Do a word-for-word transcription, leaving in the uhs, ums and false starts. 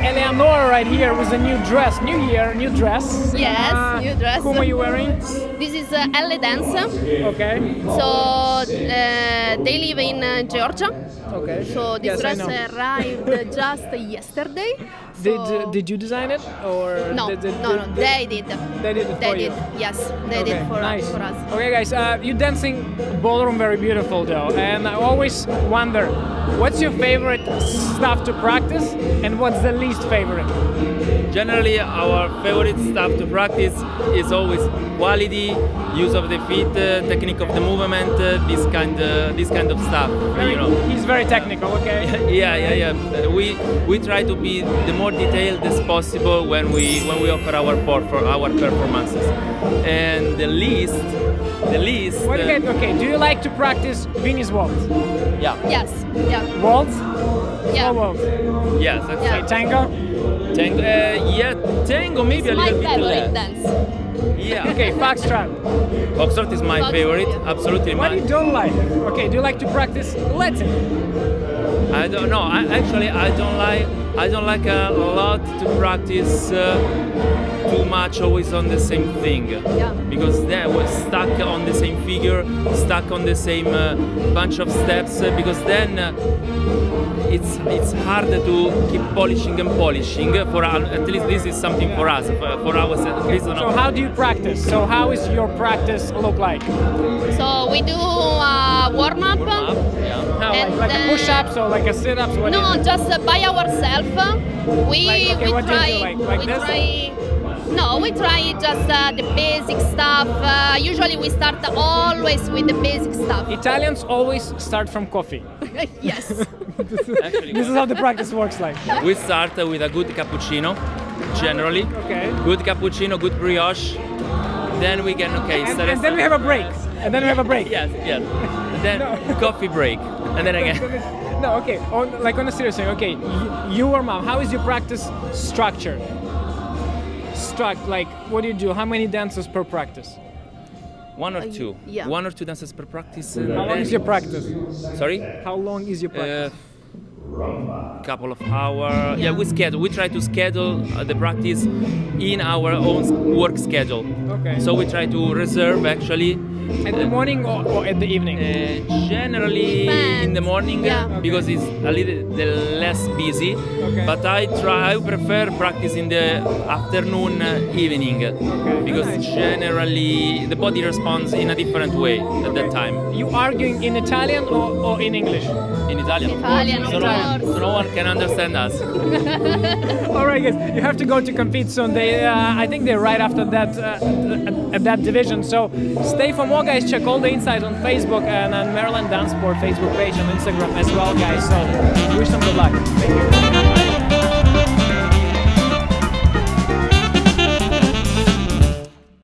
Eleonora right here with a new dress. New year, new dress. Yes, uh, new dress. Whom are you wearing? This is uh, Elle Dance. Okay. So uh, they live in uh, Georgia. Okay. So this Yes, dress arrived just yesterday. Did So uh, Did you design it or no, did, did, no, no, did, they did. They did it They for did. you. Yes, they Okay, did for nice. us. For us. Okay, guys, uh, you dancing ballroom very beautiful though, and I always wonder, what's your favorite stuff to practice, and what's the least favorite? Generally, our favorite stuff to practice is always quality, use of the feet, uh, technique of the movement, uh, this kind, uh, this kind of stuff. Very, you know. He's very technical. Okay. yeah, yeah, yeah. We we try to be the more detailed as possible when we when we offer our por for our performances, and the least, the least. What, uh, okay, okay. Do you like to practice Viennese waltz? Yeah. Yes. Yeah. Waltz? Yeah. Or waltz? Yes. That's Yeah. right. Tango? Tango. Uh, yeah. Tango maybe It's a my little bit favorite less. dance. Yeah. Okay, foxtrot. Foxtrot is my Foxtrot, favorite. yeah. Absolutely What mine. you don't like? Okay, do you like to practice Latin? I don't know. I, actually, I don't like. I don't like a lot to practice uh, too much, always on the same thing. Yeah. Because then we're stuck on the same figure, stuck on the same uh, bunch of steps. Uh, because then uh, it's it's hard to keep polishing and polishing. For uh, at least this is something for us, for, for ourselves. Okay. So how do you practice? So how is your practice look like? So we do a warm up. Warm up, yeah. How, like, And like a then- push-ups or like a sit-ups? What No, is it? just uh, by ourselves. We Like, okay, we what do you try do, like- like we this? try. No, we try just uh, the basic stuff. Uh, usually we start always with the basic stuff. Italians always start from coffee. Yes. Actually, This is how the practice works like. we start uh, with a good cappuccino, generally. Okay. Good cappuccino, good brioche. Then we can okay. And, start- and then we have a break. And then we have a break. Yes, yes. Then No. coffee break, and then again. No, okay. On, like on a serious thing. Okay, you, you or mom, how is your practice structured? Struct like what do you do? How many dances per practice? One or Uh, two. yeah. One or two dances per practice. and How long then- is your practice? Sorry. How long is your practice? Uh, couple of hours. Yeah. we schedule. We try to schedule uh, the practice in our own s- work schedule. Okay. So we try to reserve actually. At the morning or, or at the evening? Uh, generally in the morning Yeah. uh, because it's a little the less busy. Okay. But I try. I prefer practice in the afternoon, uh, evening, because Nice. generally the body responds in a different way at that time. You arguing in Italian or, or in English? In Italian, of Italian, course. of so, course. No, so no one can understand us. All right, guys, you have to go to compete soon. They, uh, I think they're right after that, uh, at, at that division. So stay for more, guys. Check all the insights on Facebook and on Maryland Dancesport Facebook page and Instagram as well, guys. So wish them good luck. Thank you.